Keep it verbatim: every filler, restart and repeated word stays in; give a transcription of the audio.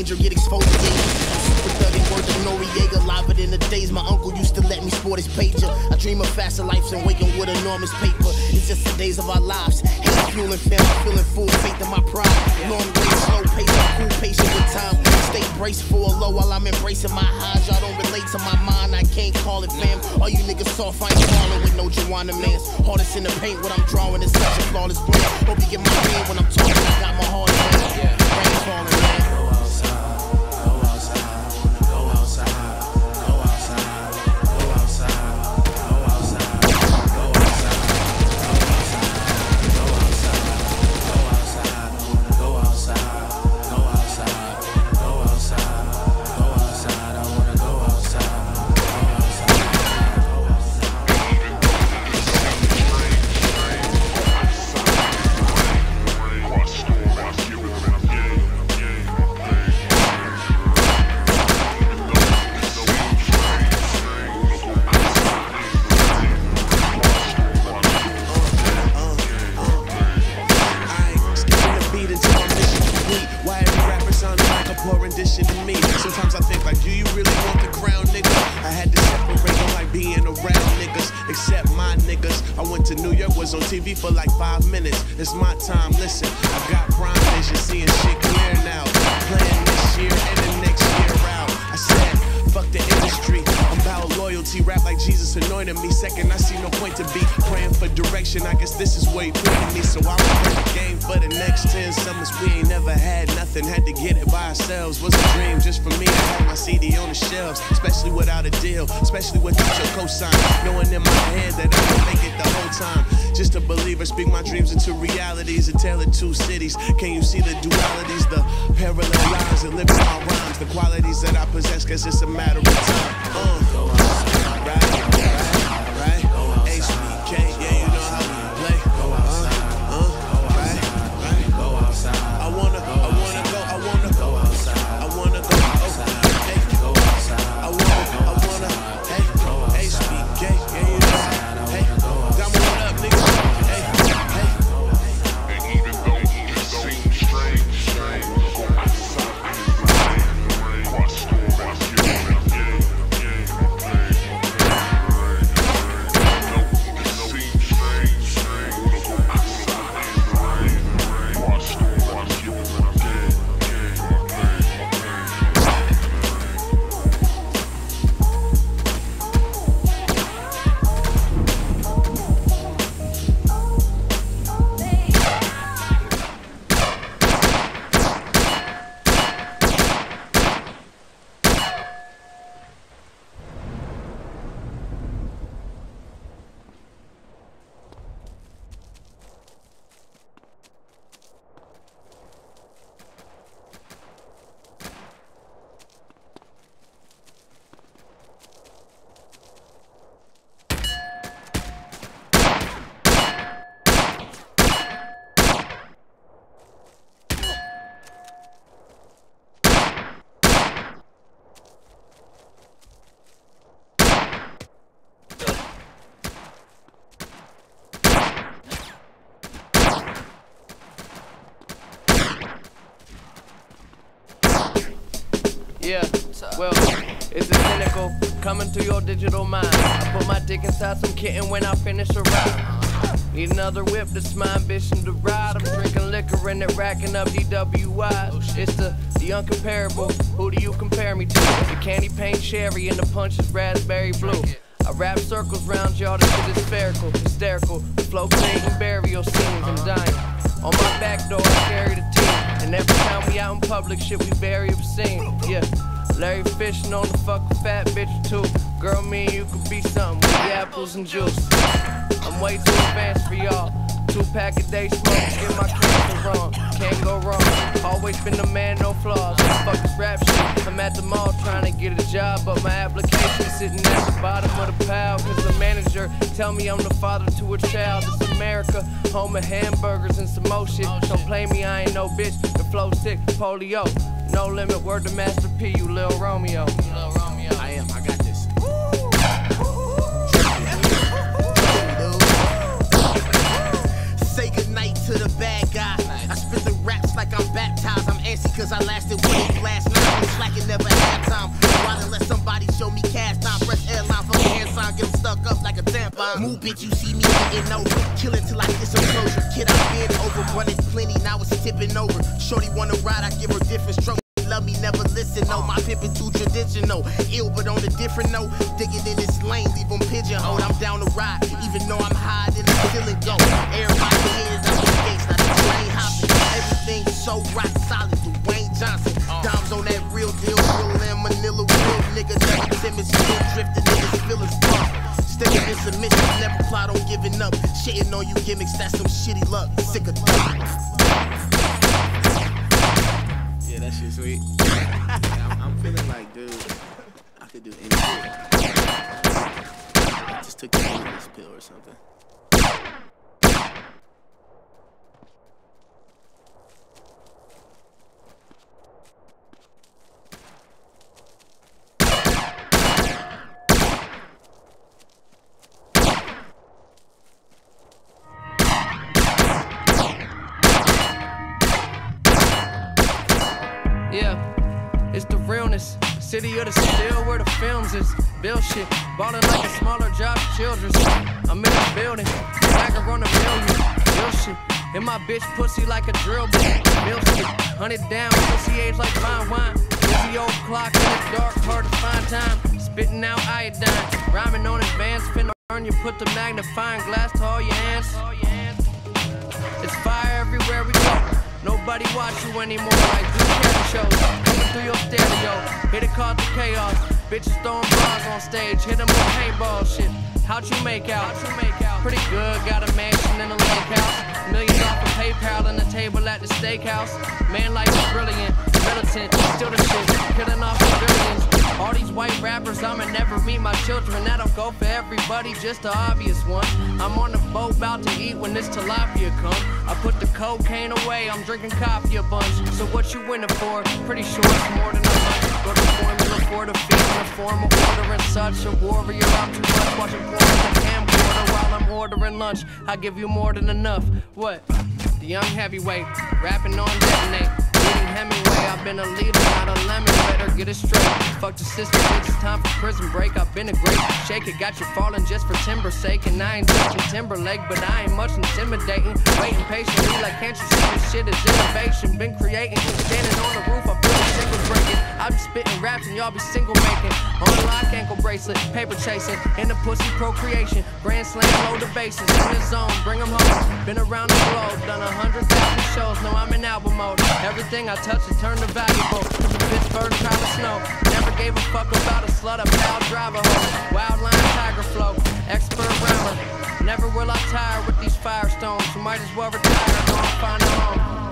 exposure, get exfoliated. Super thugging word of Noriega, liver than the days my uncle used to let me sport his pager. I dream of faster lives and waking with enormous paper. It's just the days of our lives. Hate fueling fam, I'm feeling full faith in my pride. Long way, slow pace, I'm cool, patient with time. Stay braced for a low while I'm embracing my highs. Y'all don't relate to my mind, I can't call it fam. All you niggas soft, I ain't falling with no Joanna mans. Hardest in the paint, what I'm drawing is such a flawless plan. Hope you get my hand when I'm talking, I got my heart in. Rain falling, man. Sometimes I think like, do you really want the crown, nigga? I had to separate them like being around niggas, except my niggas. I went to New York, was on T V for like five minutes. It's my time, listen. I got prime vision, seeing shit clear now. Playing this year and the next year out. I said, fuck the industry. I'm about loyalty, rap like Jesus anointed me. Second, I see no point to be praying for direction. I guess this is where he pointed me. So I'm play the game for the next ten summers. We ain't never had nothing, had to get it by ourselves. Was a dream just for me to have my C D on the shelves, especially without a deal, especially without your cosign. Knowing in my head that I can make it the whole time. Just a believer, speak my dreams into realities. A tale of two cities. Can you see the dualities, the parallel lines that live in my rhymes, the qualities that I possess? Cause it's a matter of time. Uh, right, right, right. H B K, yeah, you know how we play. Uh, uh, right, right. Go outside. I wanna, I wanna go, I wanna go outside. I wanna go outside. Hey, go outside. I wanna, I wanna, hey, H B K, yeah, you know. Hey, Diamond, what up, nigga? Hey, hey. And even though it seems strange, strange, go outside in the rain, watch storm, watch you, yeah, yeah, yeah. Yeah, well, it's a cynical coming to your digital mind. I put my dick inside some kitten when I finish a ride. Need another whip, that's my ambition to ride. I'm drinking liquor and it racking up D W Is. It's the, the uncomparable. Who do you compare me to? The candy paint cherry and the punch is raspberry blue. I wrap circles round y'all, this shit is spherical, hysterical. Flow creating burial scenes, I'm dying. On my back door, I carry the team. And every time we out in public, shit, we very obscene. Yeah, Larry fishing on the fucking fat bitch too. Girl, me and you could be something with the apples and juice. I'm way too advanced for y'all. Two pack a day smoke, get my cancer wrong. Can't go wrong. Always been the man, no flaws. Fuck this rap shit. I'm at the mall trying to get a job, but my application's sitting at the bottom of the pile. Cause the manager tell me I'm the father to a child. It's America, home of hamburgers and some more shit. Don't play me, I ain't no bitch. The flow sick, polio. No limit, word to Master P, you Lil Romeo. Lil Romeo. I am, I got this. Say goodnight to the bad guy. I spit the raps like I'm baptized. I'm antsy cause I lasted week last night. bitch, you see me getting over. Kill it till I get some closure. Kid, I've been over, running plenty, now it's tipping over. Shorty wanna ride, I give her different strokes. Love me, never listen, no, my pimpin' too traditional. Ill, but on a different note, digging in this lane, leave them pigeonholed. I'm down to ride, even though I'm high, then I'm still go. Everybody haters out the gates, now the train hopping. Everything's so rock solid, Dwayne Johnson. Dimes on that real deal, real in Manila, real nigga, never timid, still drifting in his feelings pump. Steady in submission, never plot on giving up. Shitting on you gimmicks, that's some shitty luck. Sick of that. Yeah, that shit sweet. I'm, I'm feeling like, dude, I could do anything. I just took the this pill or something. Yeah, it's the realness. City of the still where the films is. Bill shit, ballin' like a smaller Josh Childress. I'm in the building, swagger on a million. Bill shit, and my bitch pussy like a drill bit. Bill shit, hunted down, pussy age like fine wine. Busy old clock in the dark, hard to find time. Spitting out iodine, rhyming on advance. Finna earn you, put the magnifying glass to all your hands. It's fire everywhere we go. Nobody watch you anymore like Drew Carey shows. Coming through your stereo, hit it called the chaos. Bitches throwing bras on stage, hit them with paintball shit. How'd you make out? How'd you make out? Pretty good, got a mansion in a lake house. Millions off of PayPal on the table at the steakhouse. Man, life is brilliant, militant, still the shit, killing off the billions. All these white rappers, I'ma never meet my children. That don't go for everybody, just the obvious one. I'm on the boat, about to eat when this tilapia come. I put the cocaine away, I'm drinking coffee a bunch. So what you winning for? Pretty sure it's more than a lunch. Go to formula for the feet in a formal order and such. A warrior, I'm too much watching porn in the camcorder while I'm ordering lunch. I give you more than enough. What? The young heavyweight, rapping on detonate. Hemingway, I've been a leader, not a lemon, better get it straight. Fuck the system, bitch, it's time for prison break. I've been a great shake it, got you falling just for timber's sake. And I ain't touching Timberlake, but I ain't much intimidating. Waiting patiently, like can't you see this shit is innovation? Been creating, standing on the roof, I feel the shingles breaking. I be spitting raps and y'all be single making. On lock, ankle bracelet, paper chasing, in the pussy procreation. Grand slam, load the bases, in the zone, bring them home. Been around the globe, done a hundred thousand shows, now I'm in album mode. Everything I touch it turned to valuable. Pittsburgh, kind of snow. Never gave a fuck about a slut, a pal driver hoe. Wild line, tiger flow, expert rhymer. Never will I tire with these firestones. So might as well retire, go and find a home.